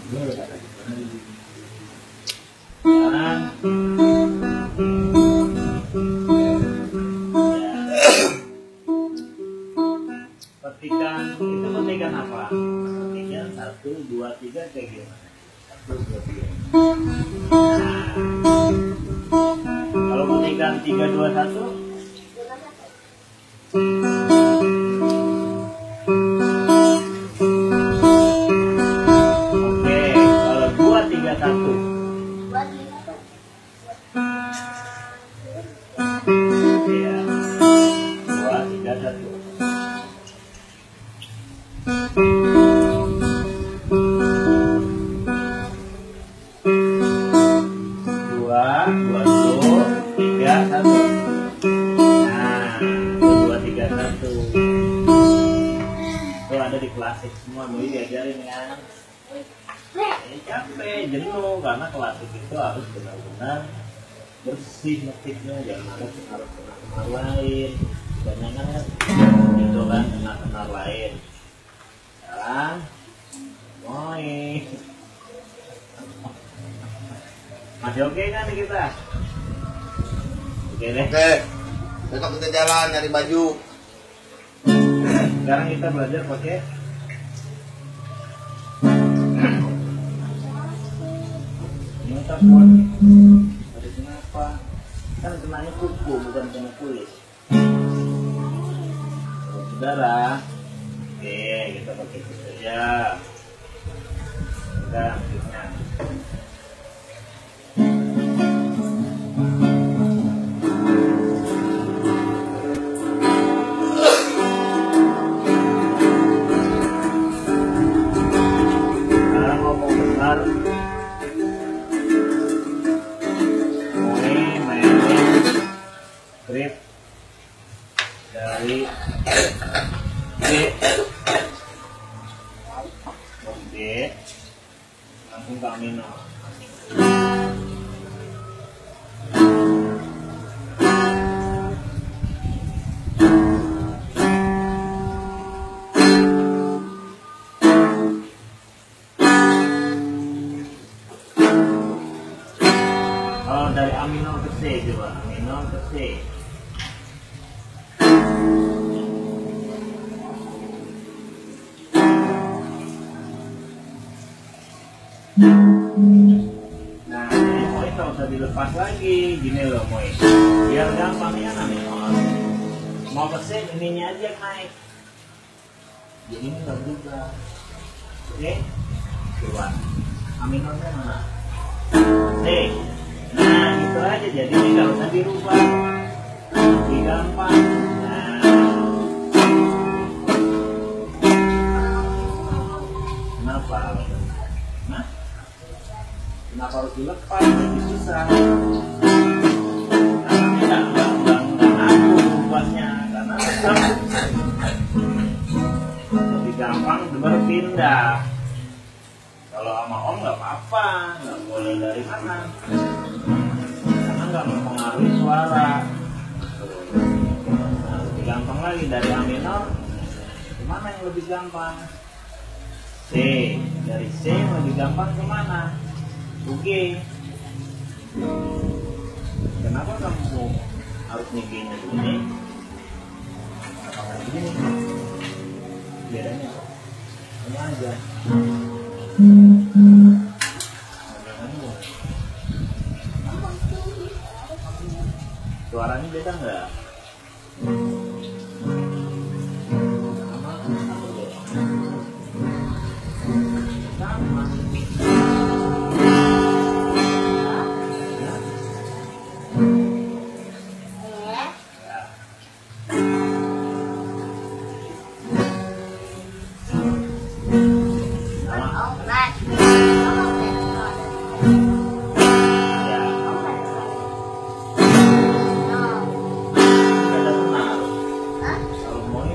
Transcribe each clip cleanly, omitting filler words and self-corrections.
Petikan itu petikan apa? Petikan 1, 2, 3 kayak gimana? 1, 2, 3. Nah, kalau petikan 3, 2, 1. Oke, kalau 2, 3, 1. Iya, 2, 3, 1. Di klasik semua mau diajarin kan, capek jenuh karena klasik itu harus benar-benar bersih ngetiknya, jangan harus kena lain, banyak kan itu kan kena lain. Sekarang masih oke kan kita? Oke deh. Oke, besok kita jalan nyari baju. Sekarang kita belajar pakai metafon. Ada kenapa? Kan kenanya kuku bukan kena kulit. Saudara, oke kita pakai itu saja. Kita ambilnya. Grip dari D langsung ke amino. Kalau dari amino ke C coba, amino ke C. Nah, ini Moy tak usah dilepas lagi, gini loh Moy, biar gampangnya amino. Mau ke C, ininya aja naik. Jadi ini nggak juga. Oke, coba aminonya mana? C. Nah, gitu aja. Jadi ini nggak usah dirubah, lebih gampang. Nah, kenapa? Nah, kenapa harus dilepas? Lebih susah. Karena nggak aku rubahnya, karena lebih gampang berpindah. Kalau sama Om nggak apa-apa, nggak boleh dari mana, karena nggak mempengaruhi suara. Nah, lebih gampang lagi dari A minor, kemana yang lebih gampang? C, dari C yang lebih gampang kemana? G. Kenapa kamu harus nyegenya begini? Begini, bedanya apa? Sama aja. Suaranya beda nggak? Sama.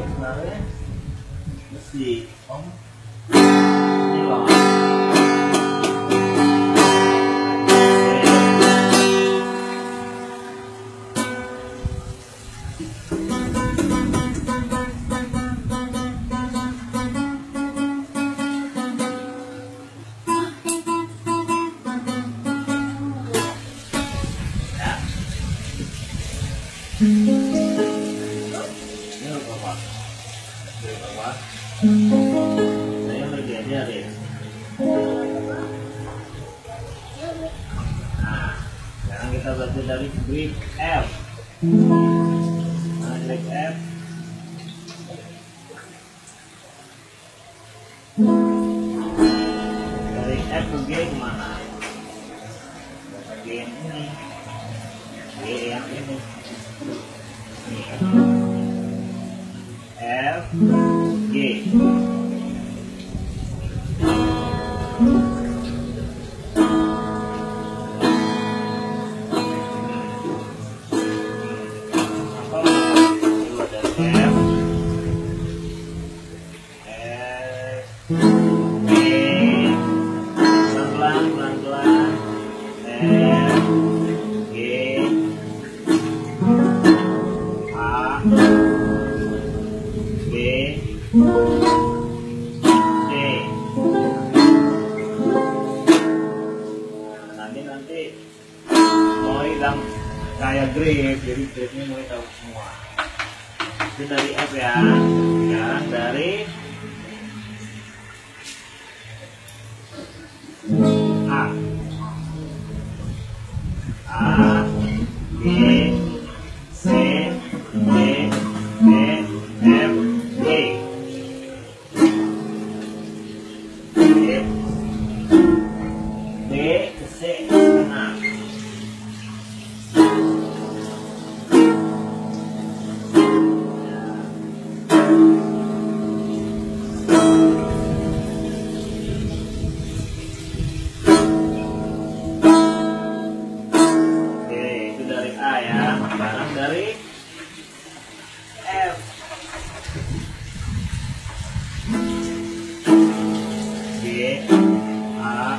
Mesti Om ini loh. deh. Nah, sekarang kita belajar dari grip F. Nah, grip F. Dari F ke G kemana? G yang ini. G yang ini. F, G. Nanti mau hilang kayak grip, jadi gripnya mau tahu semua. Itu dari F ya. Sekarang dari A. A, B, C, D, E, F, G. B ke C. Nah. Itu dari A ya. Sekarang dari F. G, A,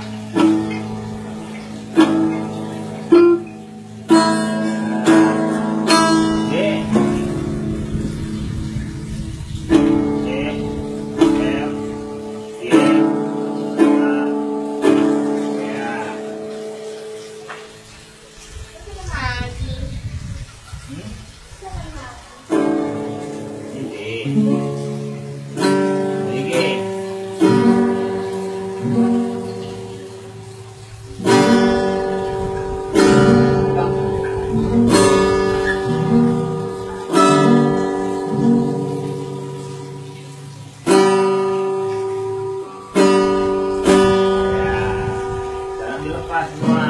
dilepas semua.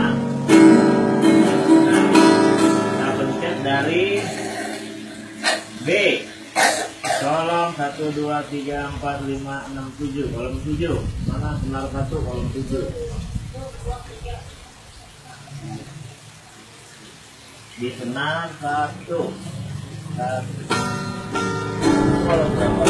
Nah, pencet dari B. Kolom 1, 2, 3, 4, 5, 6, 7. Kolom 7. Mana senar 1, kolom 7. Di senar 1. Kolom berapa?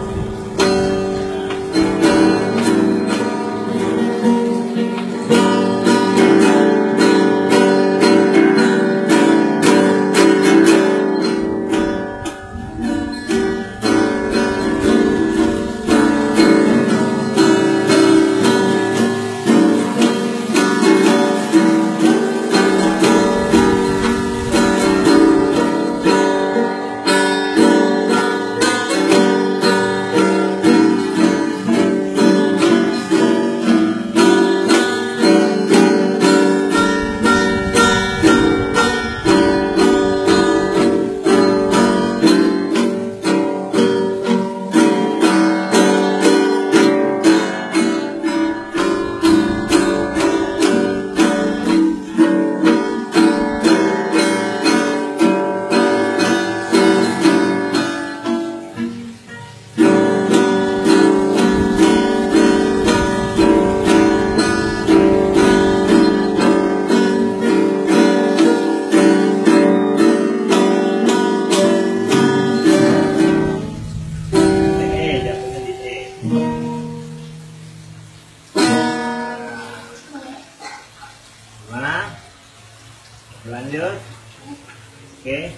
Lanjut. Oke.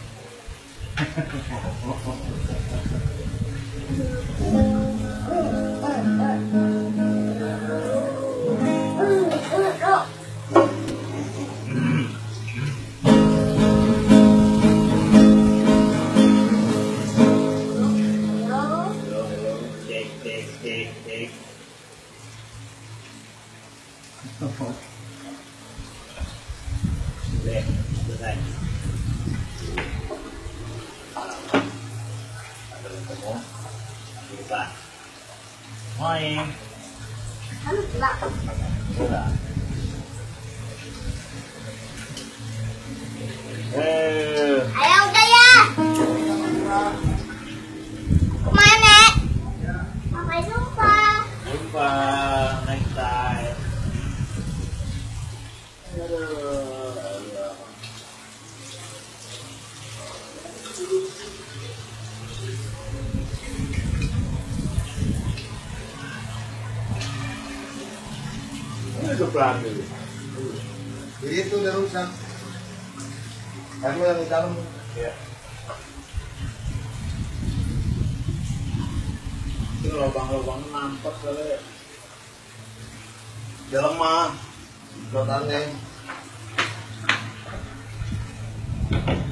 Cek. Deh, selesai. Ada ketemu. Lupa. Main. Kan enggak. Udah. Ayo udah ya. Kemana? Sampai jumpa. Jumpa next time. Ini kepala dulu. Itu udah rusak. Kamu yang di dalam. Ya. Itu lubang-lubang nampet kali. Dalam mah. Dotannya.